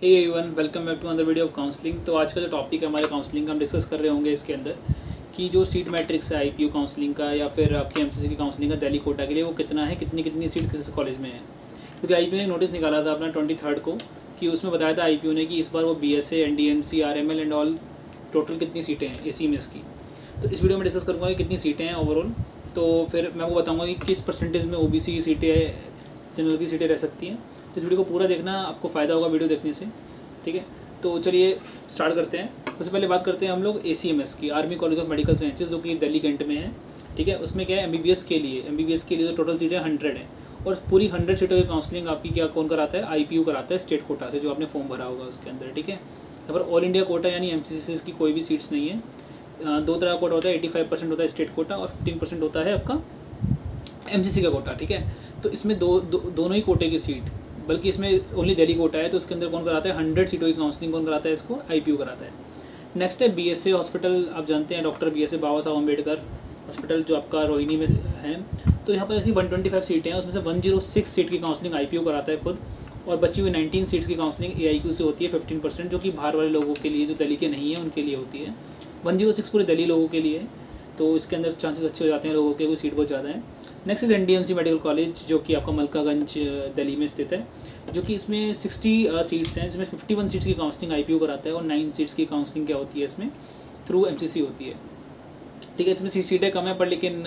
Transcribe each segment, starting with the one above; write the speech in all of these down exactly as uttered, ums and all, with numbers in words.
Hey everyone, welcome back to another video of counselling. तो आज का जो टॉपिक है हमारे काउंसलिंग का, हम डिस्कस कर रहे होंगे इसके अंदर कि जो सीट मैट्रिक्स है आईपीयू काउंसलिंग का या फिर आपकी एमसीसी की काउंसलिंग का दिल्ली कोटा के लिए, वो कितना है, कितनी कितनी सीट किस कॉलेज में है। क्योंकि आईपीयू ने नोटिस निकाला था अपना ट्वेंटी थर्ड को कि उसमें बताया था आईपीयू ने कि इस बार वो BSA, NDMC, RML and all total कितनी सीटें हैं एसीएमएस की। तो इस वीडियो में डिस्कस करूँगा कि कितनी सीटें हैं ओवरऑल। तो फिर मैं वो बताऊँगा कि किस परसेंटेज में ओबीसी की सीटें, जनरल की सीटें रह सकती हैं। तो इस वीडियो को पूरा देखना, आपको फ़ायदा होगा वीडियो देखने से, ठीक है। तो चलिए स्टार्ट करते हैं। सबसे पहले बात करते हैं हम लोग एसीएमएस की, army college of medical sciences, जो कि दिल्ली कैंट में है, ठीक है। उसमें क्या है, एमबीबीएस के लिए एमबीबीएस के लिए तो टोटल सीटें हंड्रेड हैं और पूरी हंड्रेड सीटों की काउंसलिंग आपकी क्या कौन कराता है, आईपीयू कराता है स्टेट कोटा से, जो आपने फॉर्म भरा होगा उसके अंदर, ठीक है। यहाँ पर ऑल इंडिया कोटा यानी एमसीसी की कोई भी सीट्स नहीं है। दो तरह का कोटा होता है, एटी फाइव परसेंट होता है स्टेट कोटा और फिफ्टीन परसेंट होता है आपका एमसीसी का कोटा, ठीक है। तो इसमें दो, दो दोनों ही कोटे की सीट, बल्कि इसमें ओनली दिल्ली कोटा है, तो उसके अंदर कौन कराता है, हंड्रेड सीटों की काउंसलिंग कौन कराता है, इसको आईपीयू कराता है। नेक्स्ट है बीएसए हॉस्पिटल, आप जानते हैं डॉक्टर बीएसए बाबा साहब अम्बेडकर हॉस्पिटल, जो आपका रोहिणी में है। तो यहाँ पर ऐसी वन ट्वेंटी फाइव सीटें हैं, उसमें से वन जीरो सिक्स सीट की काउंसलिंग आईपीयू कराता है खुद, और बची हुई नाइनटीन सीट्स की काउंसलिंग एआईक्यू से होती है फिफ्टीन परसेंट, जो कि बाहर वाले लोगों के लिए, जो दिल्ली के नहीं है उनके लिए होती है। वन जीरो सिक्स पूरे दिल्ली लोगों के लिए है, तो इसके अंदर चांसेस अच्छे हो जाते हैं लोगों के, कोई सीट बहुत ज़्यादा है। Next is NDMC medical college, जो कि आपका मलकागंज दिल्ली में स्थित है, जो कि इसमें सिक्सटी सीट्स हैं, जिसमें फिफ्टी वन सीट्स की काउंसलिंग आईपीयू कराता है और नाइन सीट्स की काउंसलिंग क्या होती है इसमें, थ्रू एमसीसी होती है, ठीक है। इसमें सीटें कम है पर लेकिन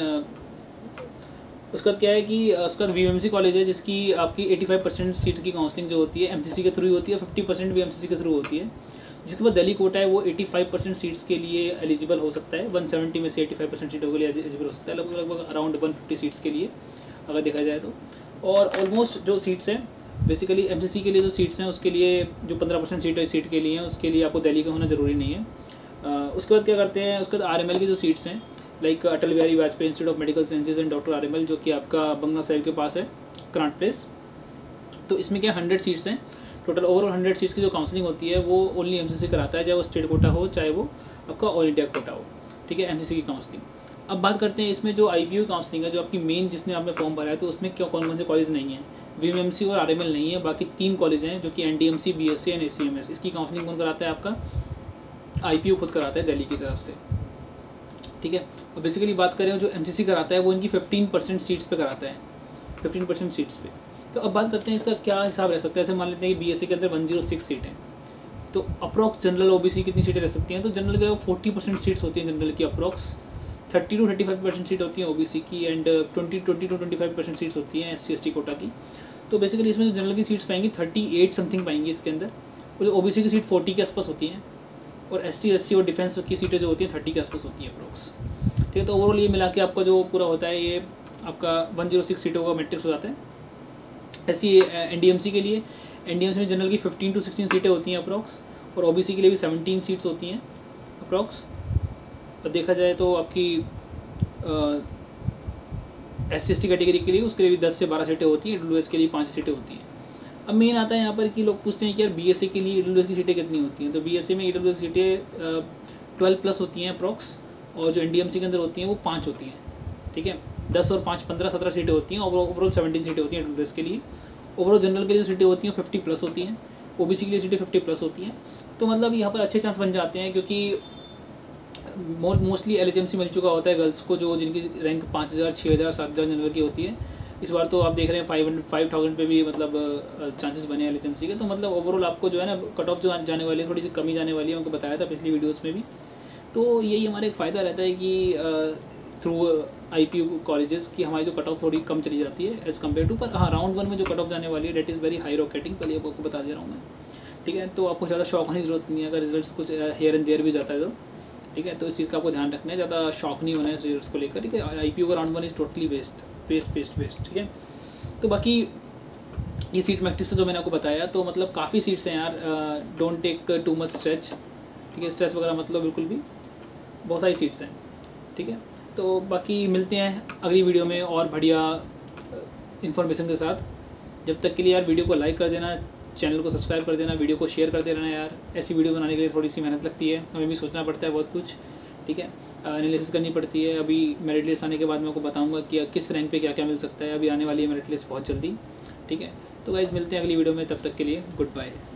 उसका क्या है कि उसका वीएमएमसी कॉलेज है, जिसकी आपकी एटी फाइव परसेंट सीट्स की काउंसलिंग जो होती है एमसीसी के थ्रू होती है, फिफ्टी परसेंट भी एमसीसी के थ्रू होती है। जिसके बाद दिल्ली कोटा है, वो पचासी परसेंट सीट्स के लिए एलिजिबल हो सकता है, वन सेवेंटी में से पचासी परसेंट सीटों के लिए एलिजिबल हो सकता है, लगभग लगभग अराउंड वन फिफ्टी सीट्स के लिए अगर देखा जाए तो। और ऑलमोस्ट जो सीट्स हैं बेसिकली एमसीसी के लिए जो सीट्स हैं, उसके लिए जो पंद्रह परसेंट सीट सीट के लिए हैं, उसके लिए आपको दिल्ली का होना ज़रूरी नहीं है। uh, उसके बाद क्या करते हैं, उसके बाद आरएमएल की जो सीट्स हैं, like Atal Bihari Vajpayee institute of medical sciences and doctor RML, जो कि आपका बंगला साहिब के पास है, कराट प्लेस। तो इसमें क्या हंड्रेड सीट्स हैं टोटल, ओवरऑल हंड्रेड सीट्स की जो काउंसलिंग होती है वो ओनली एमसीसी कराता है, चाहे वो स्टेट कोटा हो चाहे वो आपका ऑल इंडिया कोटा हो, ठीक है, एमसीसी की काउंसलिंग। अब बात करते हैं इसमें जो आईपीयू काउंसलिंग है, जो आपकी मेन जिसने आपने फॉर्म भरा है, तो उसमें क्या कौन कौन से कॉलेज नहीं है, वीएमएमसी और आरएमएल नहीं है, बाकी तीन कॉलेज हैं, जो कि एनडीएमसी, बीएसए एंड एसीएमएस। इसकी काउंसलिंग कौन कराता है, आपका आईपीयू खुद कराता है दिल्ली की तरफ से, ठीक है। और बेसिकली बात करें जो एमसीसी कराता है, वो इनकी फिफ्टीन परसेंट सीट्स पे कराता है, फिफ्टीन परसेंट सीट्स पे। तो अब बात करते हैं इसका क्या हिसाब रह सकता है। ऐसे मान लेते हैं कि बीएससी के अंदर वन जीरो सिक्स सीट हैं, तो अप्रॉक्स जनरल ओबीसी कितनी सीटें रह सकती हैं, तो जनरल के फोर्टी परसेंट सीट्स होती हैं जनरल की, approx thirty two thirty five percent seat होती हैं ओबीसी की, and twenty twenty two twenty five percent seats होती हैं S C S T quota की। तो बेसिकली इसमें जो जनरल की सीट्स पाएंगी थर्टी एट समथिंग पाएंगी इसके अंदर, और जो ओबीसी की सीट फोर्टी के आसपास होती हैं, और एस टी एस सी और डिफेंस की सीटें जो होती हैं थर्टी के आसपास होती हैं अप्रॉक्स, ठीक है। तो ओवरऑल ये मिला के आपका जो पूरा होता है, ये आपका वन जीरो सिक्स सीटों का मैट्रिक्स हो जाता है। ऐसी एनडीएमसी के लिए, एनडीएमसी में जनरल की फिफ्टीन टू सिक्सटीन सीटें होती हैं अप्रॉक्स, और ओबीसी के लिए भी सेवनटीन सीट्स होती हैं अप्रॉक्स। और देखा जाए तो आपकी S C S T category के लिए उसके लिए भी दस से बारह सीटें होती हैं, डब्ल्यूएस के लिए पाँच सीटें होती हैं। अब मेन आता है यहाँ पर कि लोग पूछते हैं कि यार बीएसए के लिए डब्ल्यूएस की सीटें कितनी होती हैं, तो बीएसए में डब्ल्यूएस सीटें ट्वेल्व प्लस होती हैं अप्रॉक्स, और जो एनडीएमसी के अंदर होती हैं वो पाँच होती हैं, ठीक है। दस और पाँच पंद्रह सत्रह सीटें होती हैं, और ओवरऑल सेवनटीन सीटें होती हैं डब्ल्यूएस के लिए। ओवरऑल जनरल के लिए सीटें होती हैं फिफ्टी प्लस होती हैं, ओबीसी के लिए सीटें फिफ्टी प्लस होती हैं। तो मतलब यहाँ पर अच्छे चांस बन जाते हैं, क्योंकि मोस्टली एलएचएमसी मिल चुका होता है गर्ल्स को, जो जिनकी रैंक पाँच हज़ार छः हज़ार सात हज़ार जनरल की होती है। इस बार तो आप देख रहे हैं फाइव हंड्रेड फाइव थाउजेंड पे भी मतलब चांसेस बने एलएचएमसी के। तो मतलब ओवरऑल आपको जो है ना कट ऑफ जो जाने वाली है, थोड़ी सी कमी जाने वाली है, उनको बताया था पिछली वीडियोज़ में भी। तो यही हमारा एक फ़ायदा रहता है कि थ्रू आईपीयू कॉलेजेस की हमारी जो कट ऑफ थोड़ी कम चली जाती है एज़ कम्पेयर टू, पर हाँ राउंड वन में जो कट ऑफ जाने वाली है date is very high rocketing, पहले आपको बता दे रहा हूँ मैं, ठीक है। तो आपको ज़्यादा शॉक होने की जरूरत नहीं है, अगर रिजल्ट्स कुछ हेयर एंड देयर भी जाता है तो, ठीक है। तो इस चीज़ का आपको ध्यान रखना है, ज़्यादा शॉक नहीं होना है इस रिजल्ट्स को लेकर, ठीक है। आईपीयू का round one is totally waste waste waste waste ठीक है। तो बाकी ये सीट मैट्रिक्स जो मैंने आपको बताया, तो मतलब काफ़ी सीट्स हैं यार, don't take too much stretch, ठीक है, स्ट्रेस वगैरह मतलब बिल्कुल भी, बहुत सारी सीट्स हैं, ठीक है। तो बाकी मिलते हैं अगली वीडियो में और बढ़िया इन्फॉर्मेशन के साथ। जब तक के लिए यार वीडियो को लाइक कर देना, चैनल को सब्सक्राइब कर देना, वीडियो को शेयर करते रहना यार। ऐसी वीडियो बनाने के लिए थोड़ी सी मेहनत लगती है, हमें भी सोचना पड़ता है बहुत कुछ, ठीक है, एनालिसिस करनी पड़ती है। अभी मेरिट लिस्ट आने के बाद मैं आपको बताऊंगा कि किस रैंक पे क्या क्या मिल सकता है, अभी आने वाली है मेरिट लिस्ट बहुत जल्दी, ठीक है। तो गाइस मिलते हैं अगली वीडियो में, तब तक के लिए गुड बाय।